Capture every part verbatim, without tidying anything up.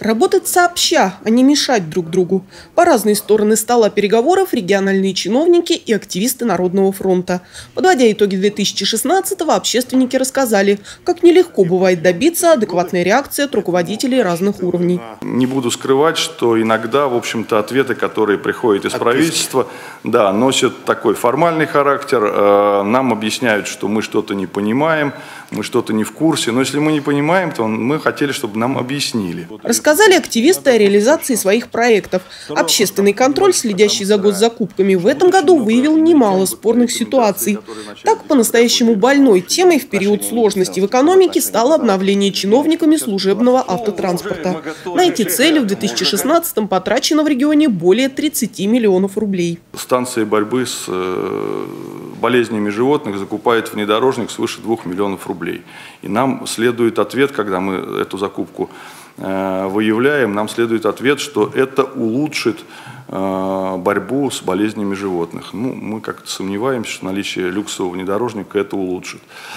Работать сообща, а не мешать друг другу. По разные стороны стола переговоров региональные чиновники и активисты Народного фронта. Подводя итоги две тысячи шестнадцатого, общественники рассказали, как нелегко бывает добиться адекватной реакции от руководителей разных уровней. Не буду скрывать, что иногда, в общем-то, ответы, которые приходят из правительства, да, носят такой формальный характер. Нам объясняют, что мы что-то не понимаем, мы что-то не в курсе. Но если мы не понимаем, то мы хотели, чтобы нам объяснили. Рассказали активисты о реализации своих проектов. Общественный контроль, следящий за госзакупками, в этом году выявил немало спорных ситуаций. Так, по-настоящему больной темой в период сложности в экономике стало обновление чиновниками служебного автотранспорта. На эти цели в две тысячи шестнадцатом потрачено в регионе более тридцати миллионов рублей. Станция борьбы с болезнями животных закупает внедорожник свыше двух миллионов рублей. И нам следует ответ, когда мы эту закупку выявляем, нам следует ответ, что это улучшит борьбу с болезнями животных. Ну, мы как-то сомневаемся, что наличие люксового внедорожника это улучшит.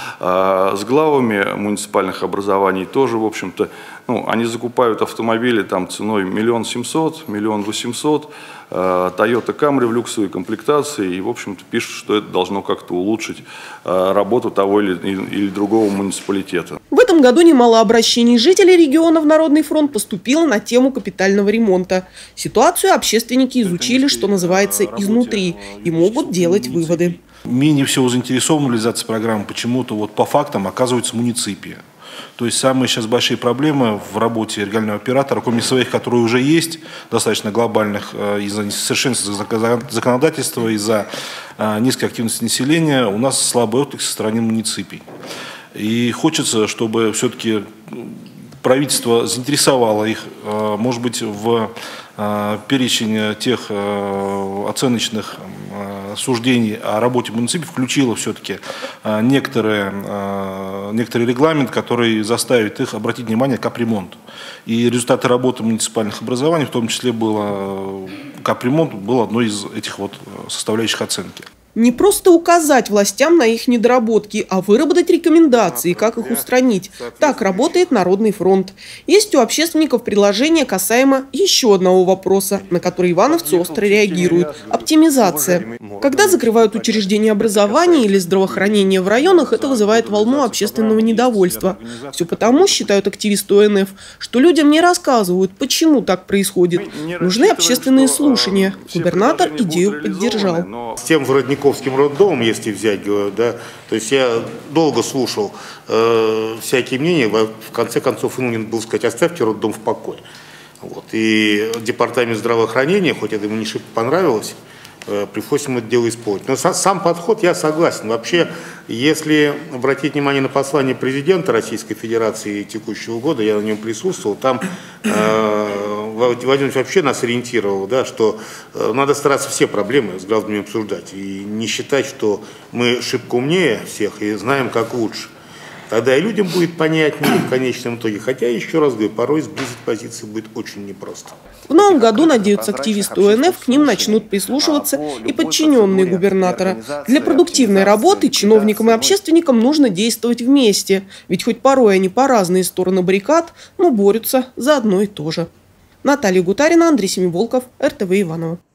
А с главами муниципальных образований тоже, в общем-то, ну, они закупают автомобили там ценой миллион семьсот, миллион восемьсот, Toyota Camry в люксовой комплектации, и, в общем-то, пишут, что это должно как-то улучшить работу того или, или другого муниципалитета. В этом году немало обращений жителей региона в Народный фронт поступило на тему капитального ремонта. Ситуацию общественники изучили, что называется, изнутри, и могут делать выводы. Менее всего заинтересованы в реализации программы почему-то вот по фактам оказывается муниципия. То есть самые сейчас большие проблемы в работе регионального оператора, кроме своих, которые уже есть, достаточно глобальных, из-за несовершенства законодательства, из-за низкой активности населения, у нас слабый отклик со стороны муниципий. И хочется, чтобы все-таки правительство заинтересовало их, может быть, в перечень тех оценочных суждений о работе муниципий включило все-таки некоторые, некоторый регламент, который заставит их обратить внимание к капремонту. И результаты работы муниципальных образований, в том числе было, капремонт был одной из этих вот составляющих оценки. Не просто указать властям на их недоработки, а выработать рекомендации, как их устранить. Так работает Народный фронт. Есть у общественников предложение касаемо еще одного вопроса, на который ивановцы остро реагируют – оптимизация. Когда закрывают учреждения образования или здравоохранения в районах, это вызывает волну общественного недовольства. Все потому, считают активисты О Н Ф, что людям не рассказывают, почему так происходит. Нужны общественные слушания. Губернатор идею поддержал. С тем Воротниковским роддомом, если взять, да, то есть я долго слушал э, всякие мнения, в конце концов вынужден был сказать: оставьте роддом в покое. Вот. И департамент здравоохранения, хоть это ему не шибко понравилось, э, пришлось ему это дело исполнить. Но сам подход я согласен. Вообще, если обратить внимание на послание президента Российской Федерации текущего года, я на нем присутствовал, там э, Владимир вообще нас ориентировал, да, что э, надо стараться все проблемы с гражданами обсуждать и не считать, что мы шибко умнее всех и знаем, как лучше. Тогда и людям будет понятнее в конечном итоге. Хотя, еще раз говорю, порой сблизить позиции будет очень непросто. В новом году, надеются активисты О Н Ф, к ним начнут прислушиваться и подчиненные губернатора. Для продуктивной работы чиновникам и общественникам нужно действовать вместе. Ведь хоть порой они по разные стороны баррикад, но борются за одно и то же. Наталья Гутарина, Андрей Семиволков, Эр Тэ Вэ Иваново.